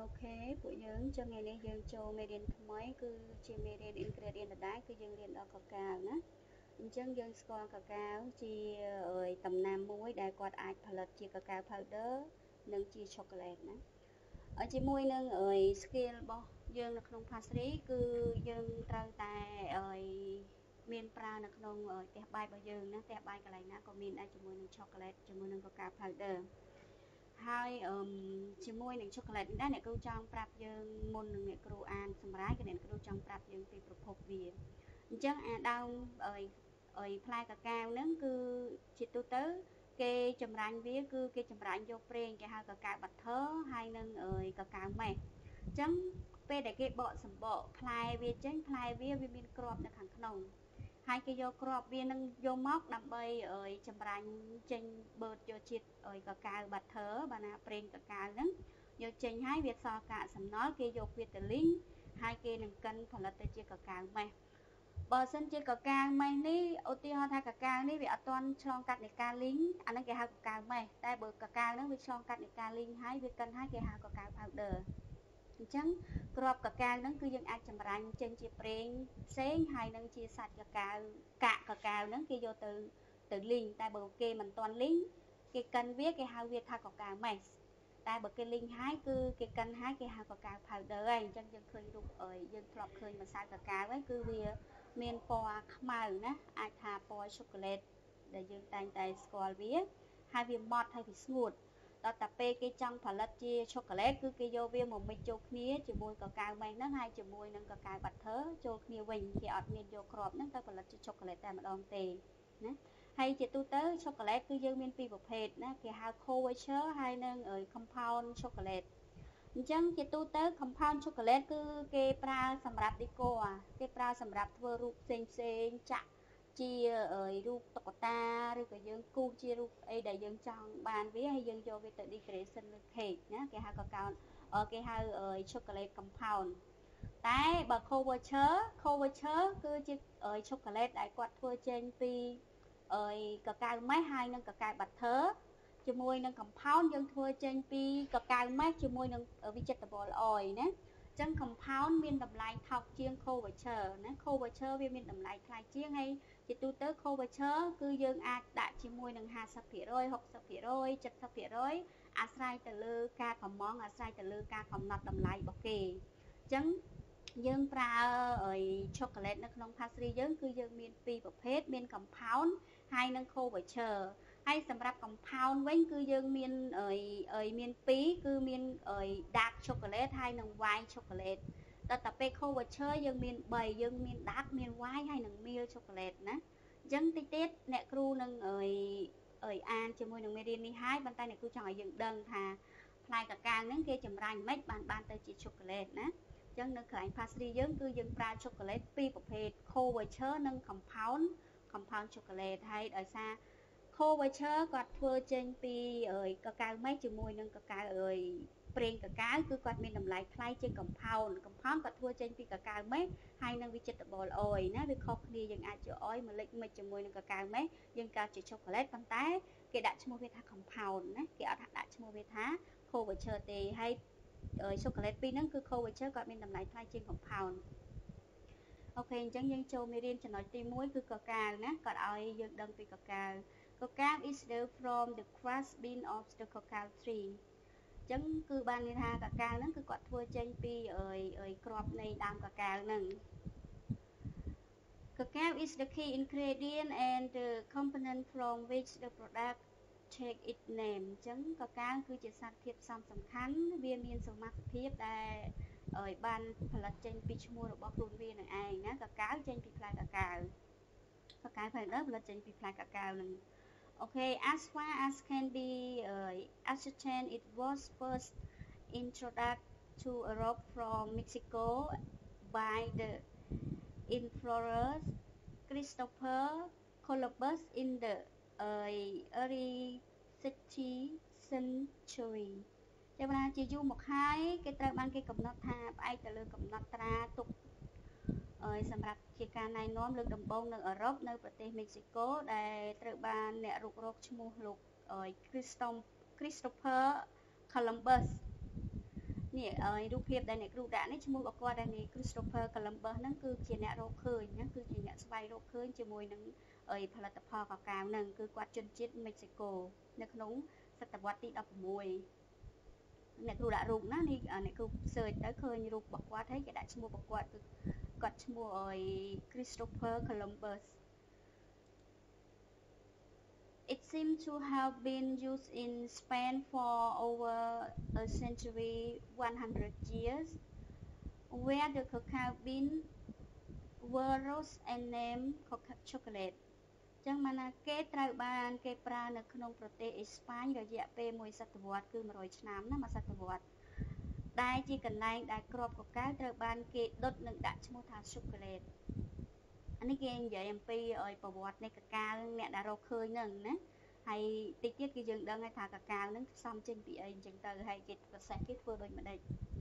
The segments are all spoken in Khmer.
Ok,ពួកយើងចឹងថ្ងៃនេះយើងចូលមេរៀនថ្មីគឺជាមេរៀន ingredient ដដែលគឺយើងរៀនដល់កាកាវណាអញ្ចឹងយើងស្គាល់កាកាវជាដំណាំមួយដែលគាត់អាចផលិតជាកាកាវ powder និងជា chocolate ណាជាមួយនឹងskill របស់យើងនៅក្នុង pastry គឺយើងត្រូវតែមានប្រើនៅក្នុងផ្ទះបាយរបស់យើងណាផ្ទះបាយកន្លែងណាក៏មានដែរជាមួយនឹង chocolate ជាមួយនឹង cacao powder ហើយជាមួយនឹង chocolate នេះដែរអ្នកគ្រូចង់ប្រាប់យើងមុននឹងអ្នកគ្រូអានសម្រាប់អ្នកគ្រូចង់ប្រាប់យើងពីប្រភពវាអញ្ចឹងអាដើមផ្លែកាកាវហ្នឹងគឺជាទូទៅគេចម្រាញ់វាគឺគេចម្រាញ់យកប្រេងគេហៅកាកាវ butter ហើយនឹងកាកាវម៉េសអញ្ចឹងពេលដែលគេបកសម្បកផ្លែវាចេញផ្លែវាមានគ្រាប់នៅខាងក្នុងហើយគេយកគ្រាប់វានឹងយកមកដើម្បីចម្រាញ់ចេញបឺតយកជាតិកាកាវ butter បាទណាប្រេងកាកាវហ្នឹងយកចេញហើយវាសល់កាកសំណល់គេយកវាទៅលីងហើយគេនឹងកិនផលិតទៅជាកាកាវម៉េសបើសិនជាកាកាវម៉េសនេះឧទាហរណ៍ថាកាកាវនេះវាអត់ទាន់ឆ្លងកាត់នៃការលីងអាហ្នឹងគេហៅកាកាវម៉េសតែបើកាកាវហ្នឹងវាឆ្លងកាត់នៃការលីងហើយវាកិនហើយគេហៅកាកាវ powder អញ្ចឹងគ្រាប់កាកាវហ្នឹងគឺយើងអាចចម្រាញ់ចេញជាប្រេងផ្សេងហើយនឹងជាសាច់កាកាវកាកកាកាវហ្នឹងគេយកទៅលីងតែបើគេមិនទាន់លីងគេកិនវាគេហៅវាថាកាកាវម៉េសតែបើគេលីងហើយគឺគេកិនហើយគេហៅកាកាវ powder ហើយអញ្ចឹងយើងឃើញរូបយើងធ្លាប់ឃើញម្សៅកាកាវហើយគឺវាមានពណ៌ខ្មៅណាអាចថាពណ៌ឆូកូឡេតដែលយើងតែងតែស្គាល់វាហើយវាម៉ត់ហើយវាស្ងួតដល់តែពេលគេចង់ផលិតជាឆូកូឡេតគឺគេយកវាមកមិចចូលគ្នាជាមួយកាកាវម៉េសហ្នឹងហើយជាមួយនឹងកាកាវ butter ចូលគ្នាវិញគេអត់មានយកគ្រាប់ហ្នឹងទៅផលិតជាឆូកូឡេតតែម្ដងទេណាហើយជាទូទៅឆូកូឡេតគឺយើងមានពីរប្រភេទណាគេហៅ couverture ហើយនឹង compound chocolate អញ្ចឹងជាទូទៅ compound chocolate គឺគេប្រើសម្រាប់ decor គេប្រើសម្រាប់ធ្វើរូបផ្សេងចាក់ជារូបតុក្កតាឬក៏យើងគូសជារូបអីដែលយើងចង់បានវាហើយយើងយកវាទៅ decoration លើ cake ណាគេហៅគេហៅ chocolate compound តែបើ couverture គឺជាឆូកូឡេតដែលគាត់ធ្វើចេញពីកាកាវម៉េសហើយនិងកាកាវ butter ជាមួយនឹង compound យើងធ្វើចេញពីកាកាវម៉េសជាមួយនឹង vegetable oil ណាអញ្ចឹង compound មានតម្លៃថោកជាង couverture ណា couverture វាមានតម្លៃថ្លៃជាងហើយជាទូទៅ couverture គឺយើងអាចដាក់ជាមួយនឹង 50% 60% 70% អាស្រ័យទៅលើការកម្មង់អាស្រ័យទៅលើការកំណត់តម្លៃរបស់គេអញ្ចឹងយើងប្រើឆូកូឡេតនៅក្នុង pastry យើងគឺយើងមានពីរប្រភេទមាន compound ហើយនិង couverture ហើយសម្រាប់ compound វិញគឺយើងមានពីរគឺមានdark chocolate ហើយនិង white chocolate ដល់តែពេល couverture យើងមាន3យើងមាន dark មាន white ហើយនិង milk chocolate ណាអញ្ចឹងតិចទៀតអ្នកគ្រូនឹងអានជាមួយនឹងមេរៀននេះហើយប៉ុន្តែអ្នកគ្រូចង់ឲ្យយើងដឹងថាផ្លែកាកាវហ្នឹងគេចម្រាញ់មិនបានទៅជា chocolate ណាអញ្ចឹងនៅកន្លែង pastry យើងគឺយើងប្រើ chocolate ពីរប្រភេទ couverture និង compound chocolate ហើយដោយសារ couverture គាត់ធ្វើចេញពីកាកាវម៉េសជាមួយនឹងកាកាវប្រេងកាកាវគឺគាត់មានតម្លៃថ្លៃជាង compound គាត់ធ្វើចេញពីកាកាវម៉េសហើយនឹង vegetable oil ណាវាខុសគ្នាយើងអាចយក oil មកលិចមិចជាមួយនឹងកាកាវម៉េសយើងកើតជា chocolate ប៉ុន្តែគេដាក់ឈ្មោះវាថា compound ណាគេអត់ដាក់ឈ្មោះវាថា couverture ទេហើយchocolate ពីរហ្នឹងគឺ couverture គាត់មានតម្លៃថ្លៃជាង compound អូខេអញ្ចឹងយើងចូលមេរៀនចំណុចទី1គឺកាកាវណាគាត់ឲ្យយើងដឹងពីកាកាវ Cacao is derived from the crush bean of the cacao tree អញ្ចឹងគឺបានន័យថាកាកាវហ្នឹងគឺគាត់ធ្វើចេញពីគ្រាប់នៃដើមកាកាវហ្នឹង Cacao is the key ingredient and the component from which the product take its name អញ្ចឹងកាកាវគឺជាសារធាតុផ្សំសំខាន់វាមានសមាសភាពដែលបានផលិតចេញពីឈ្មោះរបស់ខ្លួនវានឹងឯងណាកាកាវចេញពីផ្លែកាកាវpowder ផលិតចេញពីផ្លែកាកាវនឹងOkay, as far as can be ascertained, it was first introduced to Europe from Mexico by the explorers Christopher Columbus in the early 16th century ចាំណាជាយូរមកហើយគេត្រូវបានគេកំណត់ថាផ្អែកទៅលើកំណត់ត្រាទុកសម្រាប់ជាការណែនាំលើកដំបូងនៅអឺរ៉ុបនៅប្រទេសមេស៊ីកូដែលត្រូវបានអ្នករុករកឈ្មោះលោកChristopher Columbus នេះរូបភាពដែលអ្នកគ្រូដាក់នេះឈ្មោះរបស់គាត់នេះ Christopher Columbus ហ្នឹងគឺជាអ្នករកឃើញណាគឺជាអ្នកស្វែងរកឃើញជាមួយនឹងផលិតផលកាកាវហ្នឹងគឺគាត់ជនជាតិមិចស៊ីកូនៅក្នុងសតវត្សទី16អ្នកគ្រូដាក់រូបណានេះអ្នកគ្រូ search ទៅឃើញរូបរបស់គាត់ហើយគេដាក់ឈ្មោះរបស់គាត់គឺគាត់ឈ្មោះChristopher Columbus It seems to have been used in Spain for over a century 100 years where the cacao bean were roast and named chocolate ចឹងមកណាគេត្រូវបានគេប្រើនៅក្នុងប្រទេសអេស្ប៉ាញរយៈពេលមួយសតវត្សគឺ100ឆ្នាំណាមួយសតវត្សដែលជាកន្លែងដែលគ្រាប់កូកាត្រូវបានគេដុតនិងដាក់ឈ្មោះថា chocolate អានេះគេនិយាយអំពីប្រវត្តិនៃកាកាវអ្នកដែលរកឃើញហ្នឹងណាហើយតិចទៀតគឺយើងដឹងហើយថាកាកាវហ្នឹងផ្សំចេញពីអីអញ្ចឹងទៅហើយគេប្រសេសគេធ្វើដូចម្ដេច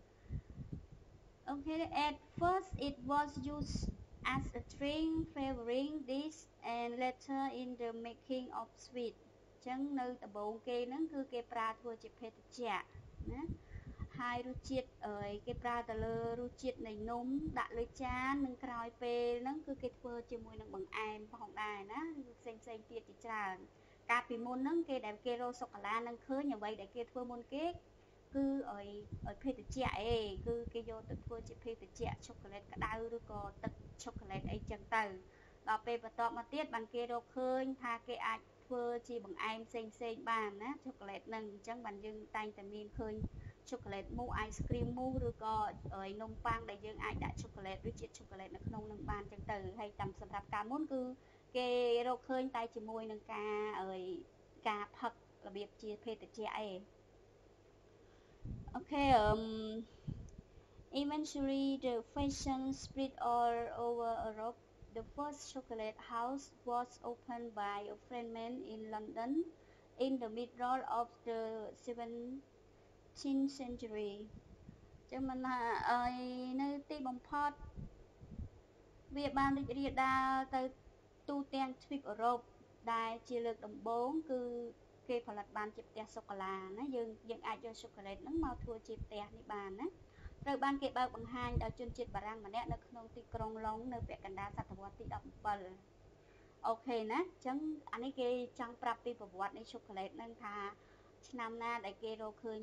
Okay at first it was used as a drink flavoring dish and later in the making of sweet ចឹងនៅដំបូងគេហ្នឹងគឺគេប្រើធ្វើជាភេសជ្ជៈណាហើយរសជាតិគេប្រើទៅលើរសជាតិនៃនំដាក់លើចាននិងក្រោយពេលហ្នឹងគឺគេធ្វើជាមួយនឹងបង្អែមផងដែរណាឬផ្សេងទៀតជាច្រើនកាលពីមុនហ្នឹងគេដែលគេរកសូកូឡានឹងឃើញអ្វីដែលគេធ្វើមុនគេគឺភេសជ្ជៈគឺគេយកទៅធ្វើជាភេសជ្ជៈឆូកូឡេតក្តៅឬក៏ទឹកឆូកូឡេតអីចឹងទៅដល់ពេលបន្ទាប់មកទៀតបានគេរកឃើញថាគេអាចធ្វើជាបង្អែមផ្សេងបានណាឆូកូឡេតហ្នឹងអញ្ចឹងបានយើងតែងតែមានឃើញឆូកូឡេតមូសអាយស្គ្រីមមូសឬក៏នំប៉័ងដែលយើងអាចដាក់ឆូកូឡេតឬជាតិឆូកូឡេតនៅក្នុងនឹងបានចឹងទៅហើយតាមសម្រាប់កាលមុនគឺគេរកឃើញតែជាមួយនឹងការផឹករបៀបជាភេសជ្ជៈOkay eventually the fashion spread all over Europe The first chocolate house was opened by a Frenchman in London in the middle of the 17th century ចឹងមិនថានៅទីបំផុតវាបានរីករាលដាលទៅទូទាំងទ្វីបអឺរ៉ុបដែលជាលើកដំបូងគឺគេផលិតបានជាផ្ទះសូកូឡាណាយើងអាចយកសូកូឡេតហ្នឹងមកធ្វើជាផ្ទះនេះបានណាត្រូវបានគេបើកបង្ហាញដោយជនជាតិបារាំងម្នាក់នៅក្នុងទីក្រុងឡុងនៅពាក់កណ្ដាលសតវត្សទី17អូខេណាអញ្ចឹងអានេះគេចង់ប្រាប់ពីប្រវត្តិនៃសូកូឡេតហ្នឹងថាឆ្នាំណាដែលគេរកឃើញ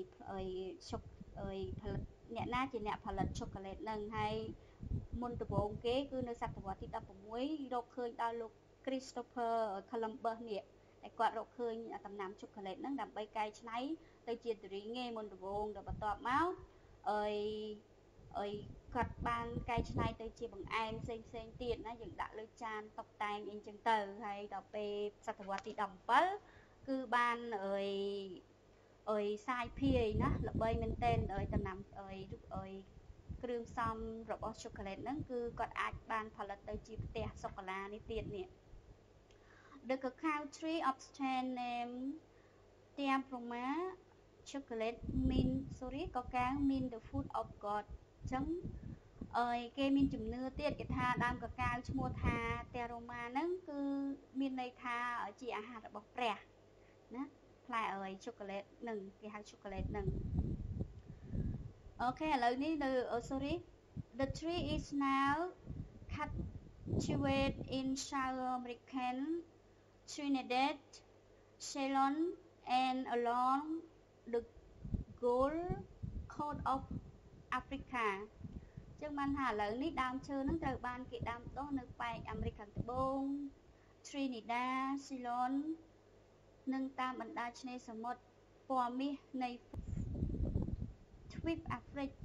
ផលិតអ្នកណាជាអ្នកផលិតសូកូឡេតហ្នឹងហើយមុនដំបូងគេគឺនៅសតវត្សទី16រកឃើញដោយលោក Christopher Columbus នេះតែគាត់រកឃើញដំណាំសូកូឡេតហ្នឹងដើម្បីកែច្នៃទៅជាតរីងមុនដំបូងដល់បន្ទាប់មកគាត់បានកែច្នៃទៅជាបង្អែមផ្សេងទៀតណាយើងដាក់លើចានតុបតែងអីចឹងទៅហើយដល់ពេលសតវត្សទី17គឺបានសាយភាយណាល្បីមែនទែនដំណាំគ្រឿងផ្សំរបស់សូកូឡេតហ្នឹងគឺគាត់អាចបានផលិតទៅជាផ្ទះសូកូឡានេះទៀតនេះ The cacao tree obtained name Theobroma chocolate cacao mean the food of God អញ្ចឹងគេមានជំនឿទៀតគេថាដើមកកាវឈ្មោះថា Theobroma ហ្នឹងគឺមានន័យថាជាអាហាររបស់ព្រះណាផ្លែជូកូឡេតហ្នឹងគេហៅជូកូឡេតហ្នឹងអូខេឥឡូវនេះនៅ The tree is now cultivated in South American Trinidad Ceylon and along the Gold Coast of Africa ចឹងបានថាឥឡូវនេះដើមឈើហ្នឹងត្រូវបានគេដាំដុះនៅប៉ែកអាមេរិកខាងត្បូង Trinidad Ceylon និងតាមបណ្ដាឆ្នេរសមុទ្រពណ៌មាសនៃទ្វីបអាហ្វ្រិក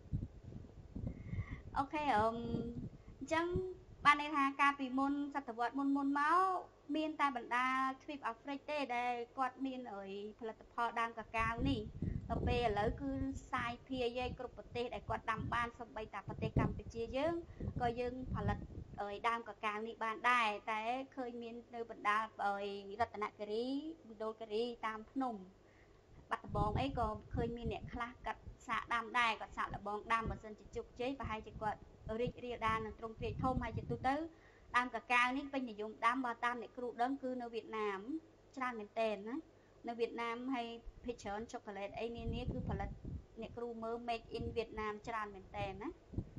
អូខេអញ្ចឹងបានន័យថាកាលពីមុនសតវត្សមុនមកមានតែបណ្ដាទ្វីបអាហ្វ្រិកទេដែលគាត់មានផលិតផលដើមកាកាវនេះដល់ពេលឥឡូវគឺសាយភាយគ្រប់ប្រទេសដែលគាត់ដាំបានសូម្បីតែប្រទេសកម្ពុជាយើងក៏យើងផលិតដើមកាកាវនេះបានដែរតែឃើញមាននៅបណ្ដារតនគិរីមណ្ឌលគិរីតាមភ្នំបាត់ដំបងអីក៏ឃើញមានអ្នកខ្លះកាត់សាកដាំដែរគាត់សាកលបងដាំបើសិនជាជោគជ័យប្រហែលជាគាត់រីករាលដាលនឹងទ្រង់ទ្រាយធំហើយជាទូទៅដើមកាកាវនេះពេញនិយមដាំបើតាមអ្នកគ្រូដឹងគឺនៅវៀតណាមច្រើនមែនទែនណានៅវៀតណាមហើយភាគច្រើនជូកូឡេតអីនានាគឺផលិតអ្នកគ្រូ make in Vietnam ច្រើនមែនតើណា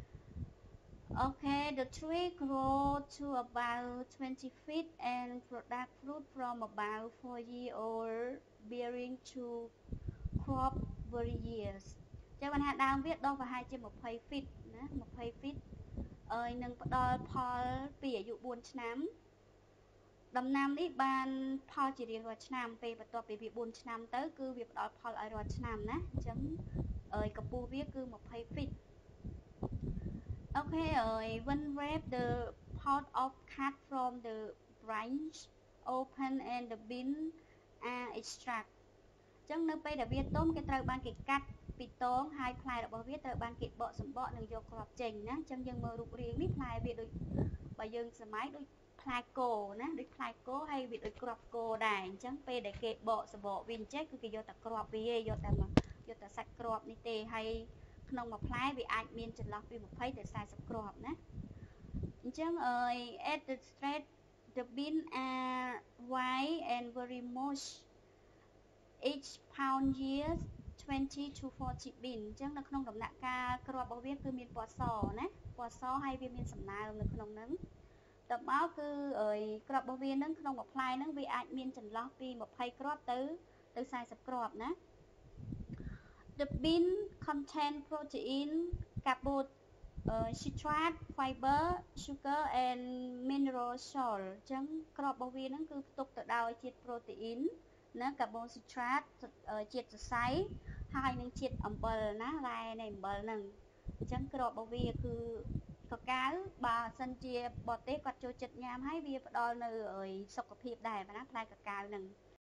Okay, the tree grow to about 20 feet and produce fruit from about 4 years old bearing to crop very years ចឹងបានថាដើមវាដុះប្រហែលជា20 feet ណា20 feet នឹងផ្ដល់ផលពីអាយុ4ឆ្នាំដំណាំនេះបានផលជារៀងរាល់ឆ្នាំពេលបន្ទាប់ពីវា4ឆ្នាំទៅគឺវាផ្ដល់ផលឲ្យរាល់ឆ្នាំណាអញ្ចឹងកម្ពស់វាគឺ20 feet Okay, when wrap the pot of cut from the branch open and the bean are extract អញ្ចឹងនៅពេលដែលវាទុំគេត្រូវបានគេកាត់ពីតងហើយផ្លែរបស់វាត្រូវបានគេបកសម្បកនិងយកគ្រាប់ចេញណាអញ្ចឹងយើងមើលរូបរាងនេះផ្លែវាដូចបើយើងសម័យដូចផ្លែគោណាដូចផ្លែគោហើយវាដូចគ្រាប់គោដែរអញ្ចឹងពេលដែលគេបកសម្បកវាអញ្ចឹងគឺគេយកតែគ្រាប់វាយកតែសាច់គ្រាប់នេះទេហើយក្នុងមួយផ្លែវាអាចមានចន្លោះពី20ទៅ40គ្រាប់ណាអញ្ចឹងat the straight the bean are white and very much each pound years 20 to 40 bean អញ្ចឹងនៅក្នុងដំណាក់កាលគ្រាប់របស់វាគឺមានពណ៌សណាពណ៌សហើយវាមានសំណើមនៅក្នុងហ្នឹងតើមកគឺគ្រាប់របស់វាហ្នឹងក្នុងមួយផ្លែហ្នឹងវាអាចមានចន្លោះពី20គ្រាប់ទៅ40គ្រាប់ណា The bean contain protein carbohydrate fiber sugar and mineral salt អញ្ចឹងគ្រាប់របស់វាហ្នឹងគឺផ្ទុកទៅដោយជាតិប្រូតេអ៊ីនណាកាបូនស៊ីត្រាតជាតិសរសៃហើយនឹងជាតិអំបិលណារ៉ែនៃអំបិលហ្នឹងអញ្ចឹងគ្រាប់របស់វាគឺកកាវបើសិនជាបរទេសគាត់ចូលចិត្តញ៉ាំហើយវាផ្ដល់នៅសុខភាពដែរណាផ្លែកកាវហ្នឹង